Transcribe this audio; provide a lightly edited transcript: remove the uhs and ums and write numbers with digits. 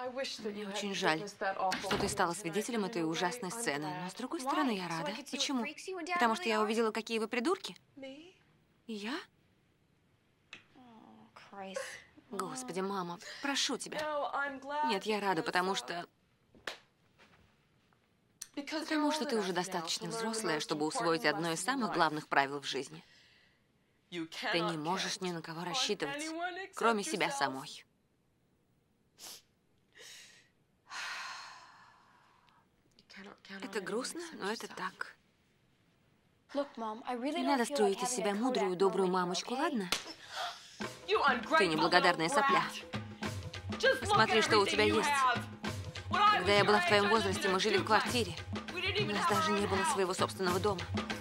Мне очень жаль, что ты стала свидетелем этой ужасной сцены. Но, с другой стороны, я рада. Почему? Потому что я увидела, какие вы придурки. И я? Господи, мама, прошу тебя. Нет, я рада, потому что ты уже достаточно взрослая, чтобы усвоить одно из самых главных правил в жизни. Ты не можешь ни на кого рассчитывать, кроме себя самой. Это грустно, но это так. Не надо строить из себя мудрую, добрую мамочку, ладно? Ты неблагодарная сопля. Посмотри, что у тебя есть. Когда я была в твоем возрасте, мы жили в квартире. У нас даже не было своего собственного дома.